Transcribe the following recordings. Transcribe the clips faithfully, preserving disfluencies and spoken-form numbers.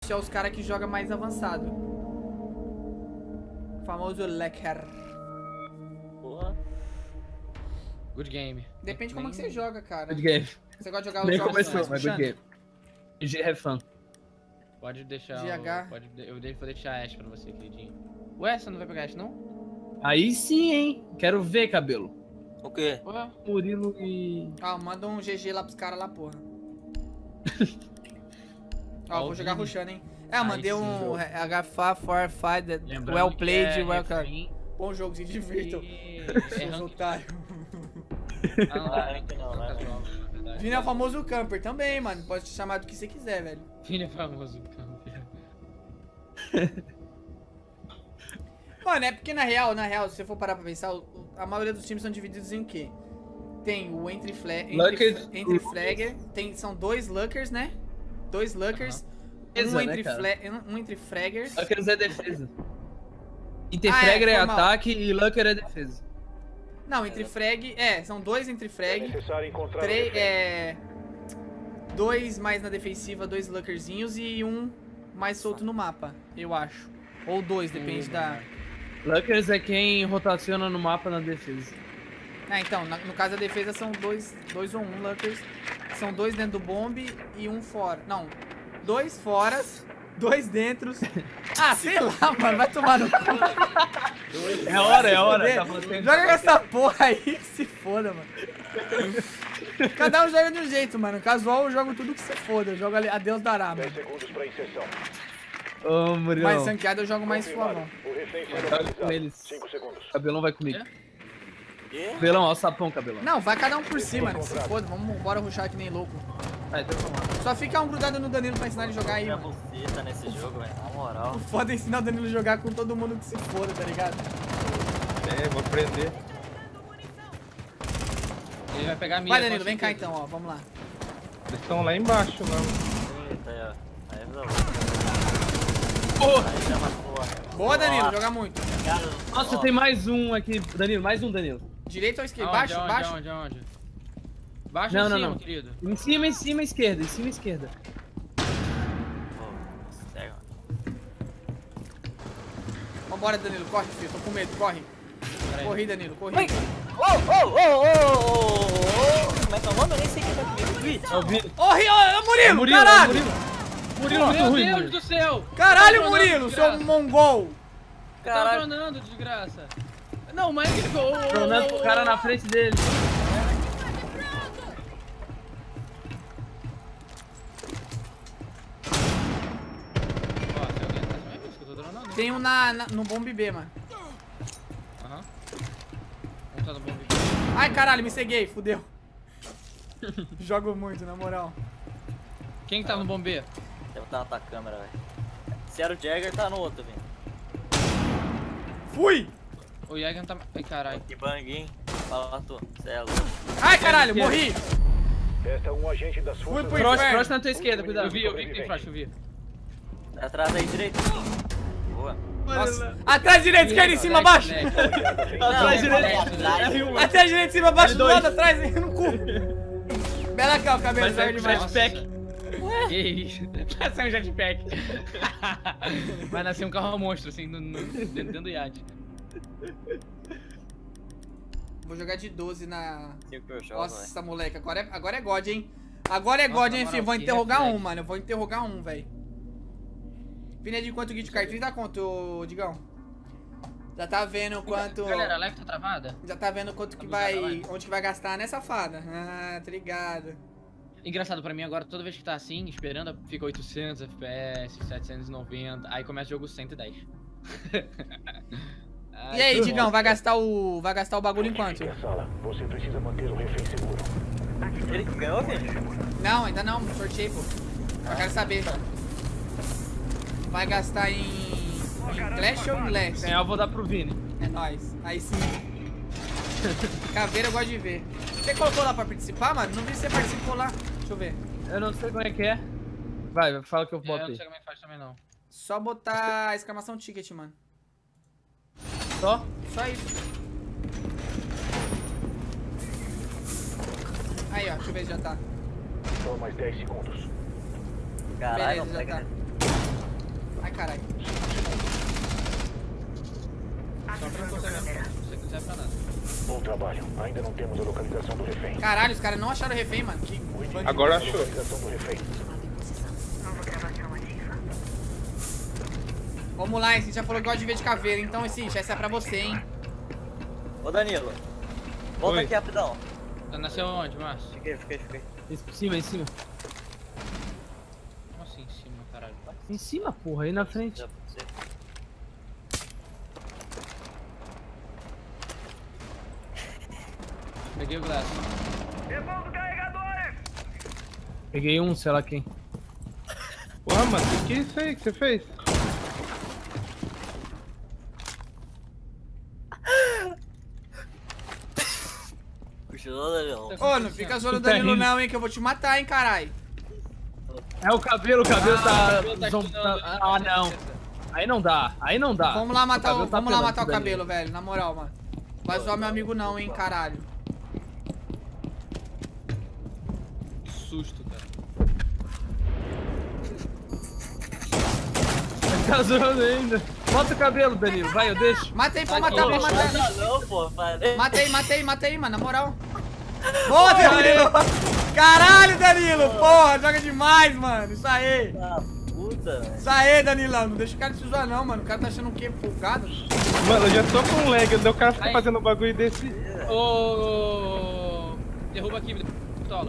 é os caras que jogam mais avançado. O famoso Lecker. Porra. Good game. Depende de como que você joga, cara. Good game. Você gosta de jogar os Nem jogos começou, mais mas good puxando? game. G have fun. Pode deixar. G H. O, pode, eu vou deixar a Ashe pra você, queridinho. Ué, você não vai pegar Ashe, não? Aí sim, hein? Quero ver, cabelo. O quê? Ué? Murilo e... Ah, manda um G G lá pros caras lá, porra. Ó, eu vou jogar rushando, hein. É, eu mandei Aí sim, um jogo. H F A for fight, Lembrando well que played, é well card. refém Bom jogo, se divirtam. e- É Seus rank. otários. Ah, não, Ah, é rank não, rank né? casual, na verdade. Vini é o famoso camper também, mano. Pode te chamar do que você quiser, velho. Vini é famoso. Camper. Mano, é porque na real, na real, se você for parar pra pensar, o- a maioria dos times são divididos em quê? Tem o entre, fla entre, Luckers. entre flagger, tem, são dois luckers, né? Dois luckers. Defesa, Um, né, entre cara? fla um entre fraggers. Luckers é defesa. Interfragger Ah, é, é, foi mal. ataque e Lucker é defesa. Não, entre frag. É, são dois entre É frag. necessário encontrar o Três. refém. É. Dois mais na defensiva, dois luckerzinhos e um mais solto no mapa, eu acho. Ou dois, depende da. Luckers é quem rotaciona no mapa na defesa. Ah, então, na- no caso da defesa são dois, dois ou um luckers. São dois dentro do bombe e um fora. Não, dois foras, dois dentros. Ah, sei lá, mano, vai tomar no cu. É hora, é hora. Foder. Tá falando que- Joga com essa porra aí que se foda, mano. Cada um joga de um jeito, mano. Casual eu jogo tudo que se foda. Eu jogo ali, a Deus dará, mano. dez segundos para inserção. Ô, Murilão. Mas sanqueado eu jogo mais Confirmado. suavão. O refém foi Joga localizado. com eles. cinco segundos. Cabelão vai comigo. Quê? Cabelão, ó o sapão, cabelão. Não, vai cada um por si, mano. Que se foda, vamos bora rushar que nem louco. Vai, então vamos lá. Só fica um grudado no Danilo pra ensinar ele a jogar aí, Minha mano. buceta nesse jogo, velho. Na moral. O foda é ensinar o Danilo a jogar com todo mundo que se foda, tá ligado? É, vou aprender. Ele vai pegar a mira. Vai, Danilo, com vem cá certeza. então, ó. Vamos lá. Eles estão lá embaixo, não. Eita, aí, ó. Aí resolveu. Porra! Aí já matou. Boa, Danilo, Nossa, joga muito. cara, Nossa, ó, tem mais um aqui. Danilo, mais um, Danilo. Direita ou esquerda? Aonde, Baixo, aonde, baixo. Aonde, aonde? Baixo Não, ou não, cima, não. querido? Em cima, em cima, esquerda. Em cima, esquerda. pô, cego. Vambora, Danilo, corre, filho. Tô com medo, corre. Pera aí. Corri, Danilo, corri. Oi! Ô, ô, ô, ô, ô! Como é que é o nome? Eu nem sei quem tá comigo. Twitch. É o Vini. Ô, Rio, ô, Murilo, Murilo, caralho! Murilo. Murilo, Meu muito ruim, Deus Murilo. do céu! Caralho, Tá Murilo, tronando, seu desgraça. mongol! Tá Caralho. tronando, desgraça. Não, mas ele ficou... Tronando o cara na frente dele. Ó, se alguém tá só é isso que eu tô tronando. Tem um na, na- no bombe B, mano. Aham. Vamos tá no bom vídeo. Ai, caralho, me ceguei, fudeu. Jogo muito, na moral. Quem que tá no bom B? Deve estar na tua câmera, velho. Se era o Jagger, tá no outro, velho. Fui! O Jäger não tá... Ai, caralho. Que bang, hein? Fala tu, cê é louco. Ai, caralho, morri! Esta é um agente das Fui forças... pro Frost, inferno. Frost na tua esquerda, Eu cuidado. vi, eu vi que tem flash, eu vi. Atrás aí, direito. Boa. Nossa. Atrás, direita, esquerda, em cima, abaixo! Atrás, direito. Atrás, direita, em cima, abaixo, do lado, atrás, no cu! Bela cá, o cabelo Vai velho sair demais. com jetpack. Que isso? Vai nascer um jetpack. Vai nascer um carro monstro, assim, no, no, dentro, dentro do iate. Vou jogar de doze na... Cinco que eu jogo, velho. Nossa, moleque, agora é, agora é God, hein? Agora é Nossa, God, na hein, moral, filho? Vou que interrogar reflexo. um, mano. Eu vou interrogar um, velho. Pina de quanto guia de card? trinta conto, ô, Digão. Já tá vendo quanto... Galera, a live tá travada? Já tá vendo quanto que Tá buscando a vai... live? Onde que vai gastar, né, safada? Ah, tá ligado. Engraçado pra mim agora, toda vez que tá assim, esperando, fica oitocentos F P S, setecentos e noventa, aí começa o jogo cento e dez. Ai, E aí, que Digão, bosta. vai gastar o... Vai gastar o bagulho em quanto? Fique na sala. Você precisa manter o refém seguro. Ele que ganhou, filho? Não, ainda não, sorteio, pô. Eu quero saber. Vai gastar em... em Clash ou em Last? Ganhar, eu vou dar pro Vini. É nóis. Aí sim. Caveira eu gosto de ver. Você colocou lá pra participar, mano? Não vi se você participou lá. Deixa eu ver. Eu não sei como é que é. Vai, fala que eu É, eu boto não aí. sei como é que faz também não. Só botar exclamação ticket, mano. Só? Só isso. Aí, ó. Deixa eu ver se já tá. Só mais dez segundos. Caralho, Beleza, não já pega. tá. caralho? Só pra não conseguir. Se você quiser pra nada. Bom trabalho. Ainda não temos a localização do refém. Caralho, os caras não acharam o refém, mano. Que bandido. Agora A achou. localização do refém. Vamos lá, hein? Você já falou que gosta de ver de caveira. Então, esse essa é pra você, hein? Ô Danilo, volta Oi. aqui rapidão. Tá nasceu onde, Márcio? Fiquei, fiquei, fiquei. Em cima, em cima. Como assim em cima, caralho? Em cima, porra, aí na frente. Já pode ser. Peguei o glass. Peguei um, sei lá quem. Porra, mano, o que é isso aí que você fez? Cochilou, Danilo? Ô, não fica zoando o Danilo não, hein? Que eu vou te matar, hein, caralho. É o cabelo, o cabelo Ah, tá... o cabelo tá zom- estudando, tá- né? Ah, não. Aí não dá, aí não dá. Vamos lá matar o, cabelo tá vamos lá pelando, matar o Danilo. cabelo, velho. Na moral, mano. Vai zoar meu amigo não, hein, caralho. Que susto, cara. Tá zoando ainda. Bota o cabelo, Danilo, vai, eu deixo. Matei, pode Aqui, matar, ó. pode matar. Não, não, pô, parei. Matei, matei, matei, mano, na moral. Boa, Danilo! Caralho, Danilo! Porra, joga demais, mano. Isso aí. Ah, puta, velho. Isso aí, Danilão. Não deixa o cara te zoar, não, mano. O cara tá achando o quê? Folgado? Mano, eu já tô com lag, daí o cara fica Aí. fazendo um bagulho desse. Ô. Derruba aqui, pistola.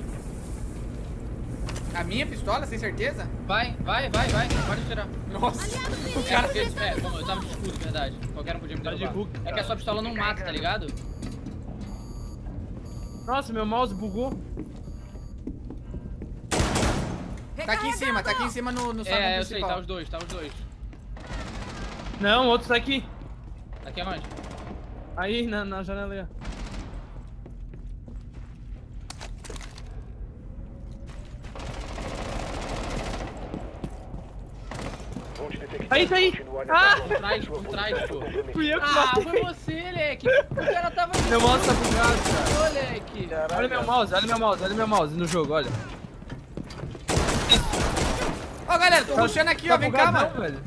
A minha pistola, sem certeza? Vai, vai, vai, vai. Pode tirar. Nossa. O É, cara... porque, é, bom, eu tava de escudo, verdade. Qualquer um podia me Tá de derrubar. Hulk, É que a sua pistola não mata, tá ligado? Nossa, meu mouse bugou. Tá aqui em cima, tá aqui em cima no, no salão É, eu sei, principal. tá os dois, tá os dois. Não, o outro tá aqui. Aqui é onde? Aí, na, na janela aí, ó. Vou te detectar Aí, tá aí. e continuar Ah! nessa Por trás, Sua por trás, posição pô. está comprometida. Fui eu que Ah, matei. foi você, Leque. O cara tava... Meu mouse tá bugado, cara. Ô, Leque. Olha meu mouse, olha meu mouse, olha meu mouse no jogo, olha. Ó, galera, tô rushando aqui, ó. Vem cá, bugado mano. não, velho.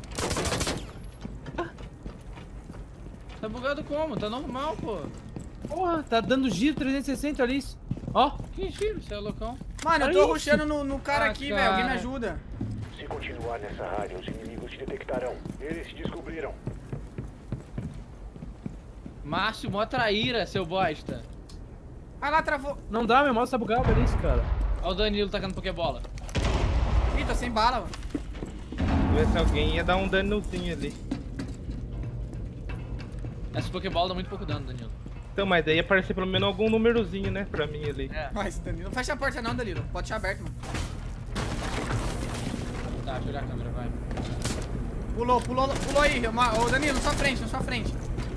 Tá bugado como? Tá normal, pô. Porra, tá dando giro trezentos e sessenta, olha isso. Ó, Que giro, você é loucão. Mano, eu Olha tô isso. rushando no, no cara Ah, aqui, cara. velho. Alguém me ajuda. Se continuar nessa área, os inimigos te detectarão. Eles te descobriram. Márcio, mó traíra, seu bosta. Ah lá, travou. não dá, meu mouse tá bugado, olha isso, cara. Ó o Danilo tacando pokebola. Ih, tô sem bala, mano. Ver se alguém ia dar um danozinho ali. Essa pokebola dá muito pouco dano, Danilo. Então, mas daí ia aparecer pelo menos algum númerozinho, né, pra mim ali. É. Mas, Danilo, não fecha a porta não, Danilo. Pode deixar aberto, mano. Tá, deixa eu olhar a câmera, vai. Pulou, pulou, pulou aí. Uma- Ô, Danilo, na sua frente, na sua frente.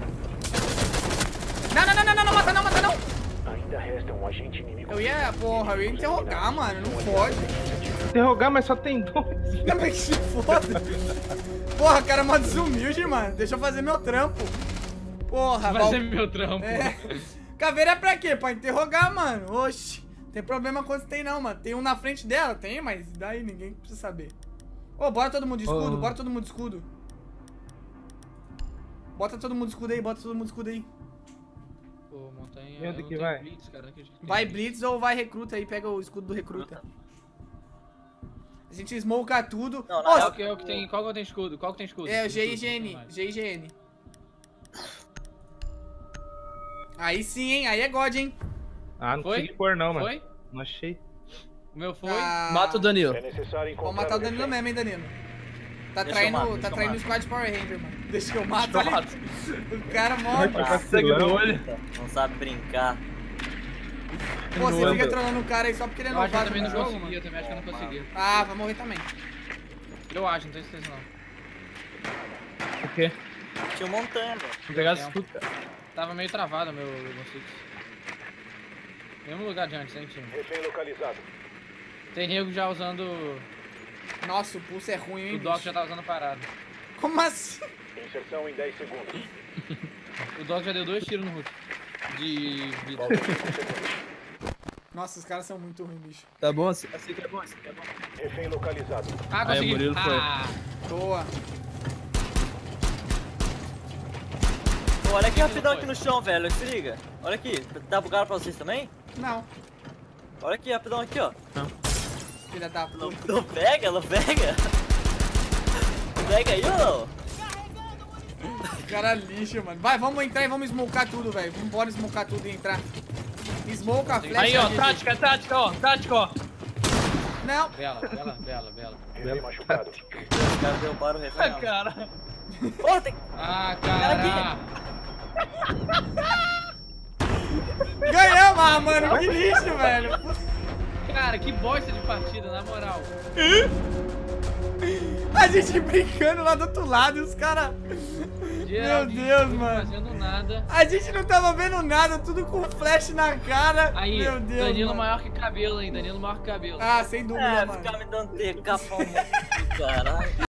Não, não, não, não, não, não, mata não, mata não. Ainda resta um agente inimigo. Eu ia, porra, eu ia interrogar, mano. Não pode. Interrogar, mas só tem dois. Como é que se foda? Porra, o cara é mó desumilde, mano. Deixa eu fazer meu trampo. Porra, Vai Val... ser meu trampo. É. Caveira é pra quê? Pra interrogar, mano. Oxi. Tem problema quando tem não, mano. Tem um na frente dela? Tem, mas daí ninguém precisa saber. Ô, bora todo mundo de escudo, Ô. bora todo mundo de escudo. Bota todo mundo de escudo aí, bota todo mundo de escudo aí. Pô, montanha. E onde eu não que tenho vai? Blitz, cara, não acredito que tem Vai blitz. Blitz ou vai recruta aí, pega o escudo do recruta. A gente smoka tudo. Não, Ô, na Qual que é o que tem? Qual que tem escudo? Qual que tem escudo? é o Tem G I escudo, G N, não tem mais. G I G N. Aí sim, hein? Aí é God, hein? Ah, não Foi? consegui pôr não, mano. Foi? Não achei. O meu foi. Ah, Mata o Danilo. É necessário encontrar Vamos matar o o Danilo refém. mesmo, hein, Danilo? Tá Deixa eu traindo, mato, tá deixa eu traindo o mato. Squad Power Ranger, mano. Deixa que eu mato. Deixa eu olha. mato. O cara morre. Vai Segue no olho. Não sabe brincar. Pô, você Não fica anda. trolando o cara aí só porque ele é Eu acho que eu novato também no não jogo, consegui, mano. eu também acho que eu não consegui. Ah, vai morrer também. Eu acho, não tenho certeza não. O quê? Tinha um montanha, velho. Vou pegar esse escudo, cara. Tava meio travado meu Rainbow Six. Mesmo lugar de antes, hein, time? Refém localizado. Tem nego já usando. Nossa, o pulso é ruim, hein, O Doc bicho? já tá usando parado. Como assim? Inserção em dez segundos. O Doc já deu dois tiros no Hulk. De vida. Faltam cinco segundos. Nossa, os caras são muito ruins, bicho. Tá bom assim? Assim que é bom, assim que é bom. Refém localizado. Ah, Aí, consegui. o Murilo foi. Ah, Boa. Pô, olha aqui rapidão aqui no chão, velho. Se liga. Olha aqui. Tá bugado pra vocês também? Não. Olha aqui, rapidão aqui, ó. Filha da Não, puta. não pega, não pega. Pega aí, ô. Cara lixo, mano. Vai, vamos entrar e vamos smocar tudo, velho. Vambora smocar tudo e entrar. Smoke a flecha. Aí, ó, G G. tática, tática, ó, tática, ó. Não. Bela, bela, bela, bela. Refém machucado. Os caras derrubaram o refém. Ah, cara. Ô, tem... Ah, Cara, cara. Ganhamos, ah, mano. Que lixo, velho. Cara, que bosta de partida, na moral. A gente brincando lá do outro lado e os caras... Meu Deus, não mano. fazendo nada. A gente não tava vendo nada, tudo com flash na cara. Aí, Meu Deus, Danilo mano. maior que cabelo, hein? Danilo maior que cabelo. Ah, sem dúvida, É, mano. ficar me dando T K pra um caralho.